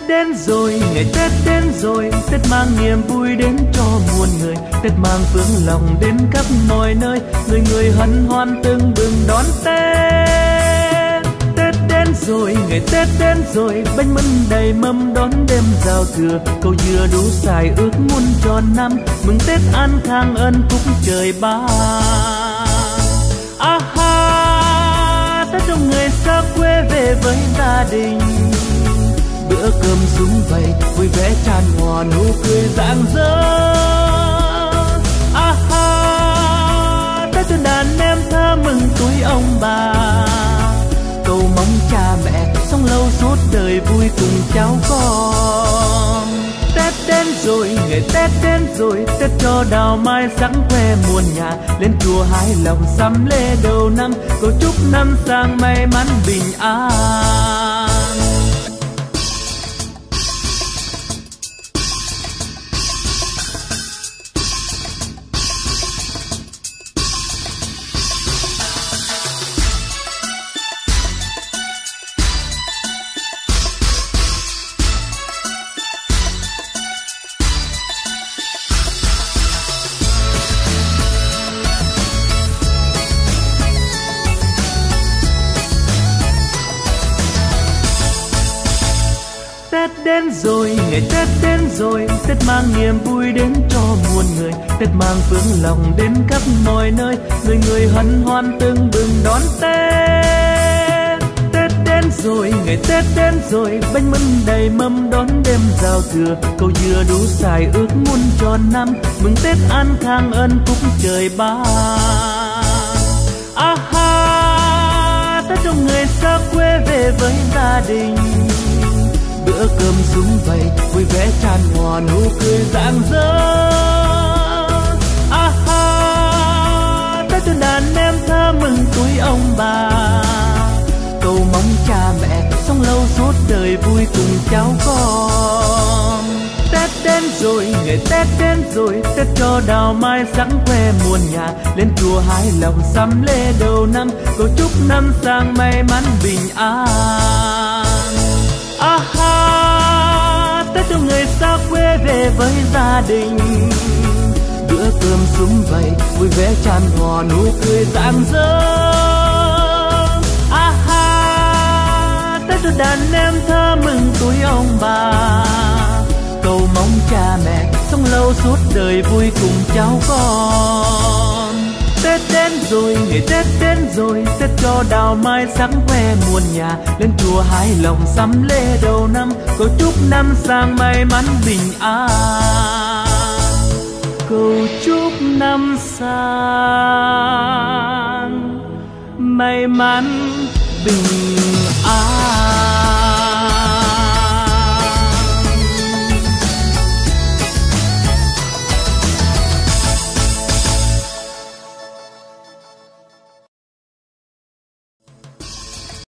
đến rồi, ngày Tết đến rồi, Tết mang niềm vui đến cho muôn người, Tết mang phương lòng đến khắp mọi nơi, người người hân hoan tưng bừng đón Tết. Tết đến rồi, ngày Tết đến rồi, bánh mâm đầy mâm đón đêm giao thừa, cầu dừa đủ xài ước muôn tròn năm, mừng Tết an khang ân phúc trời ban. Tết trong người xa quê về với gia đình, bữa cơm sum vầy vui vẻ tràn hòa nụ cười rạng rỡ. Tết cho đàn em thơ mừng tuổi ông bà, cầu mong cha mẹ sống lâu suốt đời vui cùng cháu con. Tết đến rồi, ngày Tết đến rồi, Tết cho đào mai sáng khoe muôn nhà, lên chùa hái lòng sắm lễ đầu năm, cầu chúc năm sang may mắn bình an. Tết đến rồi, ngày Tết đến rồi, Tết mang niềm vui đến cho muôn người, Tết mang phương lòng đến khắp mọi nơi, người người hân hoan tưng bừng đón Tết. Tết đến rồi, ngày Tết đến rồi, bánh mâm đầy mâm đón đêm giao thừa, cầu dừa đủ xài ước muôn tròn năm, mừng Tết an khang ân phúc trời ban. Tết trong người xa quê về với gia đình, bữa cơm sum vầy vui vẻ tràn hòa nụ cười rạng rỡ. Tết cho đàn em thơ mừng tuổi ông bà, cầu mong cha mẹ sống lâu suốt đời vui cùng cháu con. Tết đến rồi, ngày Tết đến rồi, Tết cho đào mai sáng khoe muôn nhà, lên chùa hái lòng sắm lễ đầu năm, cầu chúc năm sang may mắn bình an. Tết cho người xa quê về với gia đình, bữa cơm sum vầy vui vẻ tràn hòa nụ cười rạng rỡ. Tết cho đàn em thơ mừng tuổi ông bà, cầu mong cha mẹ sống lâu suốt đời vui cùng cháu con. Tết đến rồi, ngày Tết đến rồi, Tết cho đào mai sáng khoe muôn nhà, lên chùa hái lòng sắm lễ đầu năm, cầu chúc năm sang may mắn bình an, cầu chúc năm sang may mắn bình